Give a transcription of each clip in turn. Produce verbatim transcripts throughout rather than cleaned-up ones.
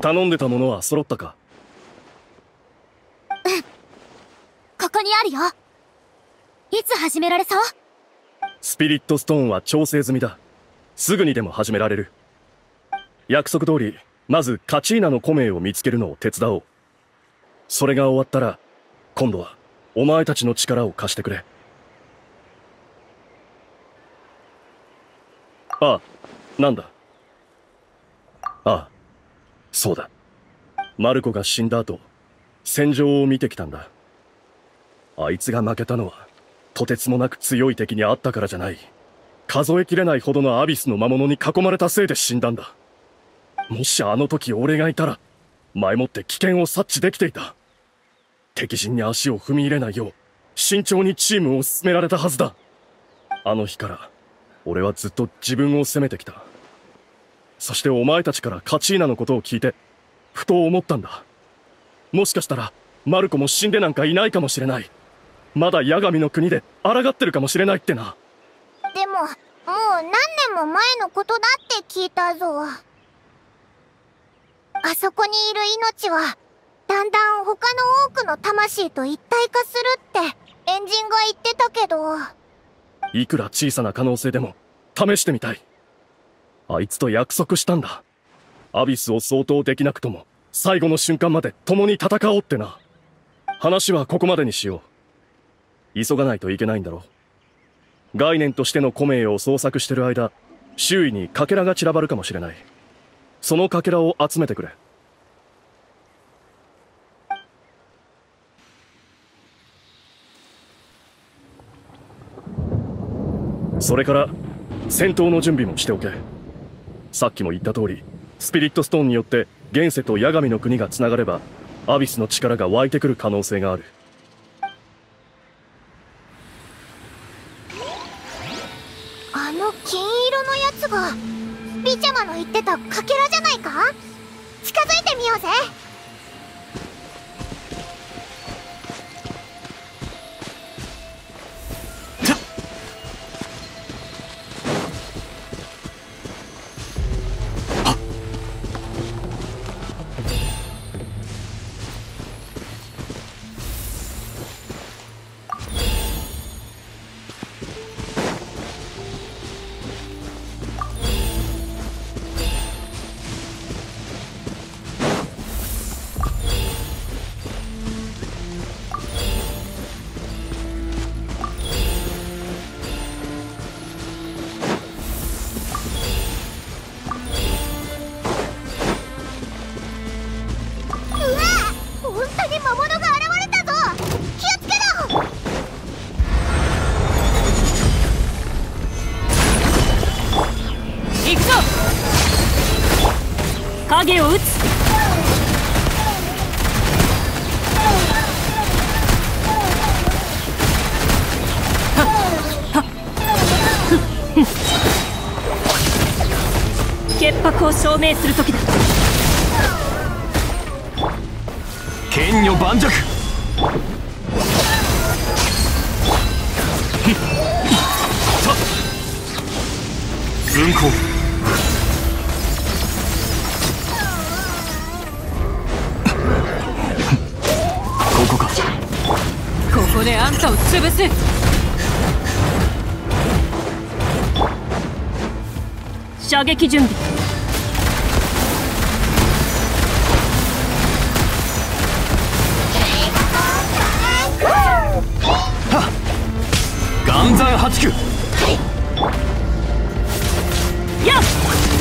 頼んでたものは揃ったか？ うん、ここにあるよ。いつ始められそう？ スピリットストーンは調整済みだ。すぐにでも始められる。約束通り、まずカチーナのコメを見つけるのを手伝おう。それが終わったら、今度はお前たちの力を貸してくれ。ああ、なんだ。ああ、そうだ。マルコが死んだ後、戦場を見てきたんだ。あいつが負けたのは、とてつもなく強い敵に会ったからじゃない。数えきれないほどのアビスの魔物に囲まれたせいで死んだんだ。もしあの時俺がいたら、前もって危険を察知できていた。敵陣に足を踏み入れないよう、慎重にチームを進められたはずだ。あの日から、俺はずっと自分を責めてきた。そしてお前たちからカチーナのことを聞いて、ふと思ったんだ。もしかしたら、マルコも死んでなんかいないかもしれない。まだ八神の国で抗ってるかもしれないってな。 でも、もう何年も前のことだって聞いたぞ。あそこにいる命は、だんだん他の多くの魂と一体化するってエンジンが言ってたけど。 いくら小さな可能性でも試してみたい。あいつと約束したんだ。アビスを相当できなくとも最後の瞬間まで共に戦おうってな。話はここまでにしよう。急がないといけないんだろう。概念としてのコメイを捜索してる間、周囲にかけらが散らばるかもしれない。そのかけらを集めてくれ。それから戦闘の準備もしておけ。さっきも言った通り、スピリットストーンによって現世と八神の国がつながればアビスの力が湧いてくる可能性がある。 あの金色のやつがビチャマの言ってたかけらじゃないか？近づいてみようぜ。 影を撃つ。潔白を証明する時だ。 剣女盤石。運行。ここか。 ここであんたを潰す。射撃準備。 はっ、岩山八九。 やっ、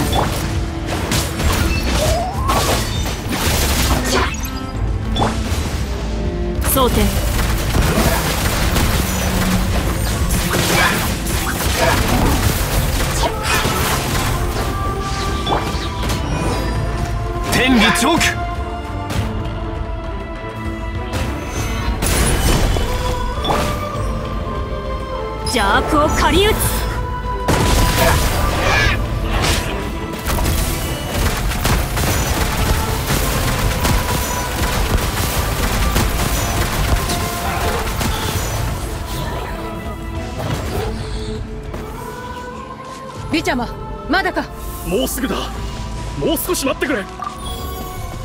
装填。 天理チョーク。 邪悪を狩り撃つ。 ビチャマ、まだか。 もうすぐだ。もう少し待ってくれ。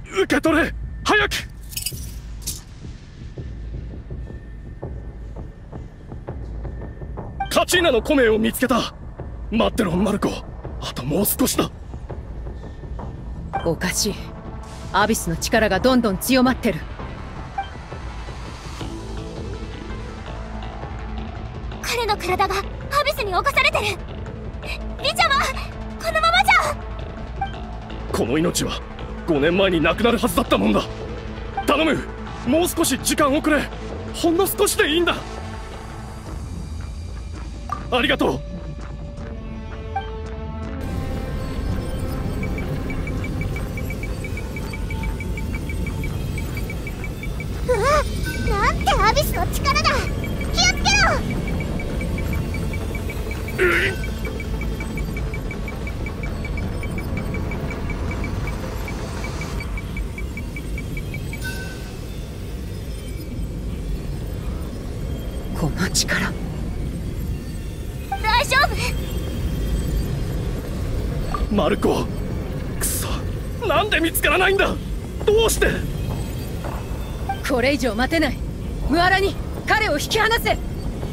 受け取れ早く。カチーナのコメを見つけた。待ってろマルコ、あともう少しだ。 おかしい。アビスの力がどんどん強まってる。 彼の体がアビスに侵されてる。リちゃま、このままじゃ。 この命はごねんまえに亡くなるはずだったもんだ。頼む、もう少し時間をくれ。ほんの少しでいいんだ。ありがとう。 うわ、なんてアビスの力だ。気をつけろ。 この力、 大丈夫？ マルコ、くそ、なんで見つからないんだ。どうして。 これ以上待てない。ムアラに彼を引き離せ。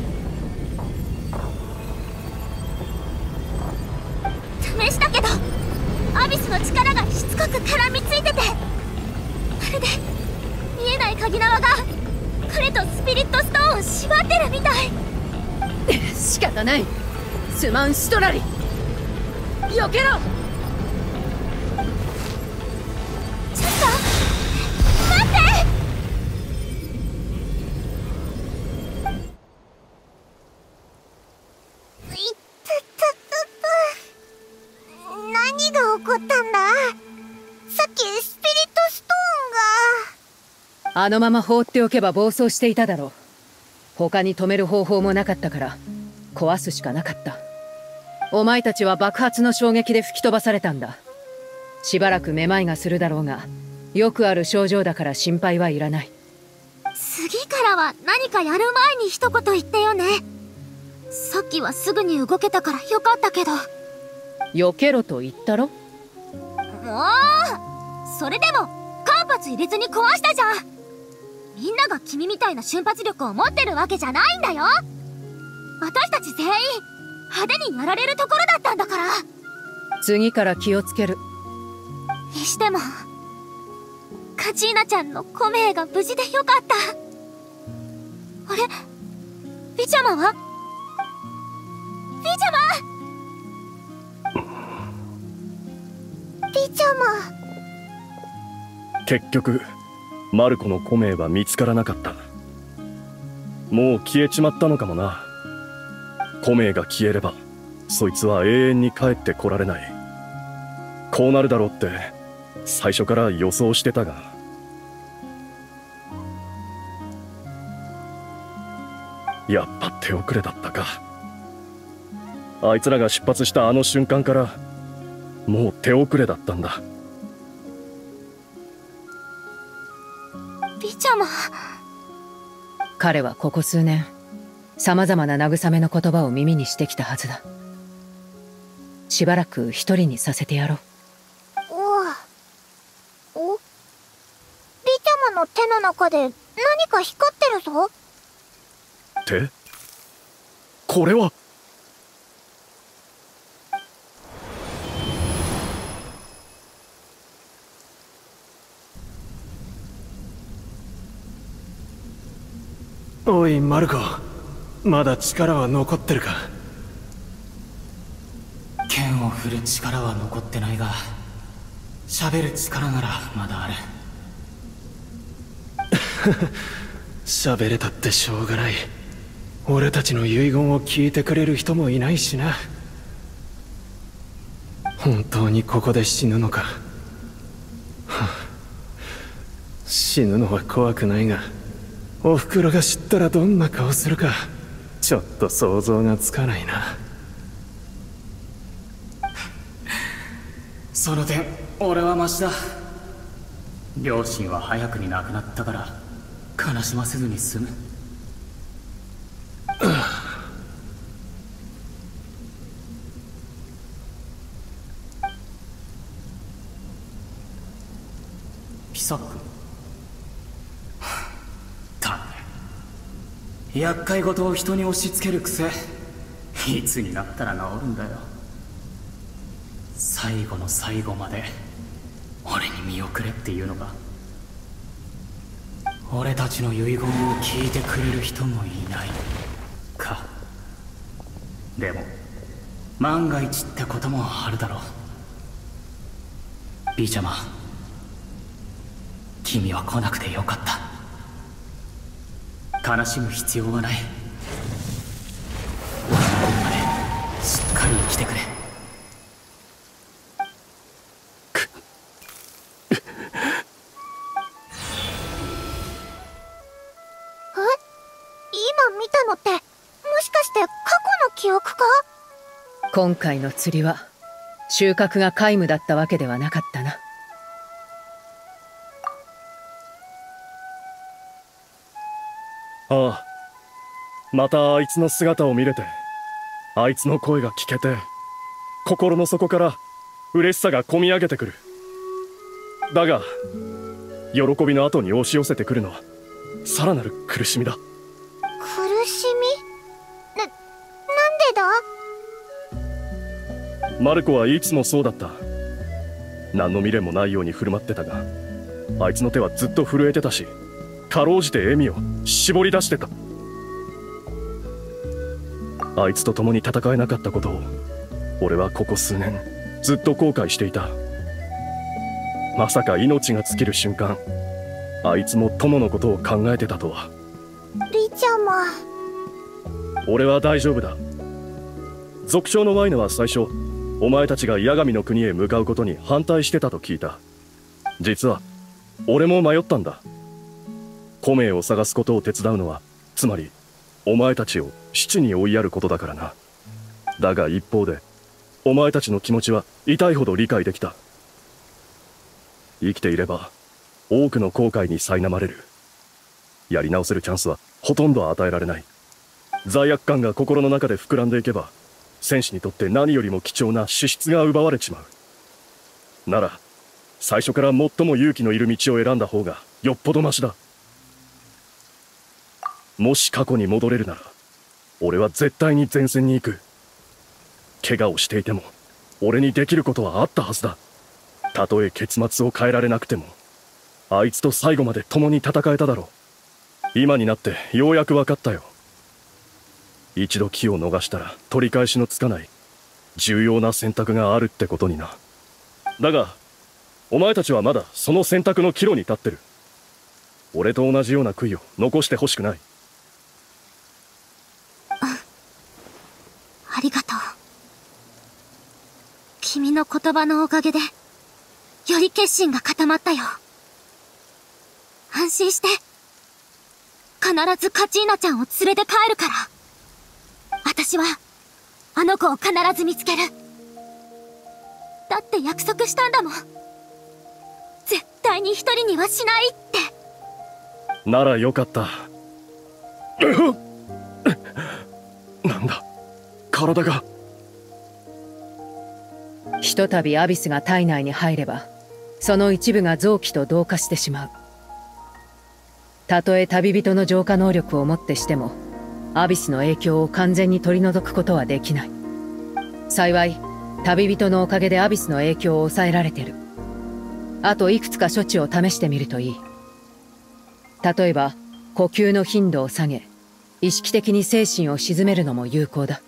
試したけどアビスの力がしつこく絡みついてて、まるで見えない鍵縄が彼とスピリットストーンを縛ってるみたい。 仕方ない。スマンストラリ、避けろ。 ちょっと待って。いったったったった。何が起こったんだ。さっきスピリットストーンが。 あのまま放っておけば暴走していただろう。他に止める方法もなかったから壊すしかなかった。お前たちは爆発の衝撃で吹き飛ばされたんだ。しばらくめまいがするだろうが、よくある症状だから心配はいらない。 次からは何かやる前に一言言ってよね。さっきはすぐに動けたからよかったけど。 避けろと言ったろ。 もうそれでも間髪入れずに壊したじゃん。みんなが君みたいな瞬発力を持ってるわけじゃないんだよ。私たち全員派手にやられるところだったんだから。 次から気をつける。 にしてもカチーナちゃんのコメイが無事でよかった。あれ、ビちゃまは？ビちゃまビちゃま。 結局マルコのコメは見つからなかった。もう消えちまったのかもな。コメが消えればそいつは永遠に帰ってこられない。こうなるだろうって最初から予想してたが。やっぱ手遅れだったか。あいつらが出発したあの瞬間からもう手遅れだったんだ。 ビちゃま。 彼はここ数年様々な慰めの言葉を耳にしてきたはずだ。しばらく一人にさせてやろう。 おお、ビちゃまの手の中で何か光ってるぞ。 手？これは。 おいマルコ、まだ力は残ってるか。 剣を振る力は残ってないが、喋る力ならまだある。 喋れたってしょうがない。俺たちの遺言を聞いてくれる人もいないしな。本当にここで死ぬのか。死ぬのは怖くないが、おふくろが知ったらどんな顔するかちょっと想像がつかないな。 その点俺はマシだ。両親は早くに亡くなったから悲しませずに済む。 ピサック。たく厄介事を人に押し付ける癖、いつになったら治るんだよ。最後の最後まで俺に見送れっていうのか。俺たちの遺言を聞いてくれる人もいないか。でも万が一ってこともあるだろう。ビーちゃま、君は来なくてよかった。悲しむ必要はない。俺の分までしっかり生きてくれ。 今見たのってもしかして過去の記憶か？ 今回の釣りは収穫が皆無だったわけではなかったな。 ああ、またあいつの姿を見れて、あいつの声が聞けて、心の底から嬉しさがこみ上げてくる。だが喜びの後に押し寄せてくるのはさらなる苦しみだ。 苦しみ？な、なんでだ？ マルコはいつもそうだった。何の未練もないように振る舞ってたが、あいつの手はずっと震えてたし、かろうじて笑みを絞り出してた。あいつと共に戦えなかったことを俺はここ数年ずっと後悔していた。まさか命が尽きる瞬間、あいつも友のことを考えてたとは。 リちゃま。 俺は大丈夫だ。族長のワイナは最初お前たちが八神の国へ向かうことに反対してたと聞いた。実は俺も迷ったんだ。古名を探すことを手伝うのはつまりお前たちを死地に追いやることだからな。だが一方でお前たちの気持ちは痛いほど理解できた。生きていれば多くの後悔に苛まれる。やり直せるチャンスはほとんど与えられない。罪悪感が心の中で膨らんでいけば、戦士にとって何よりも貴重な資質が奪われちまう。なら最初から最も勇気のいる道を選んだ方がよっぽどマシだ。もし過去に戻れるなら俺は絶対に前線に行く。怪我をしていても俺にできることはあったはずだ。たとえ結末を変えられなくてもあいつと最後まで共に戦えただろう。今になってようやく分かったよ。一度機を逃したら取り返しのつかない重要な選択があるってことにな。だがお前たちはまだその選択の岐路に立ってる。俺と同じような悔いを残してほしくない。 ありがとう。君の言葉のおかげでより決心が固まったよ。安心して。必ずカチーナちゃんを連れて帰るから。私はあの子を必ず見つける。だって約束したんだもん。絶対に一人にはしないって。 ならよかった。なんだ体が。 ひとたびアビスが体内に入ればその一部が臓器と同化してしまう。たとえ旅人の浄化能力をもってしてもアビスの影響を完全に取り除くことはできない。幸い旅人のおかげでアビスの影響を抑えられてる。あといくつか処置を試してみるといい。例えば呼吸の頻度を下げ意識的に精神を鎮めるのも有効だ。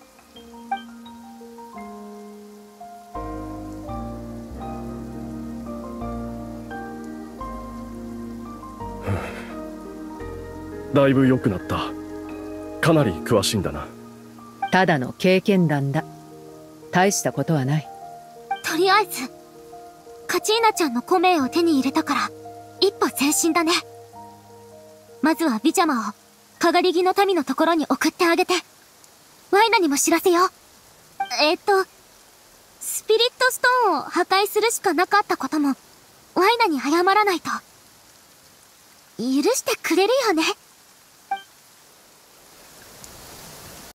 だいぶ良くなった。かなり詳しいんだな。 ただの経験談だ。大したことはない。 とりあえずカチーナちゃんの古名を手に入れたから一歩前進だね。まずはビジャマをかがり木の民のところに送ってあげてワイナにも知らせよう。えー、っとスピリットストーンを破壊するしかなかったこともワイナに謝らないと。許してくれるよね。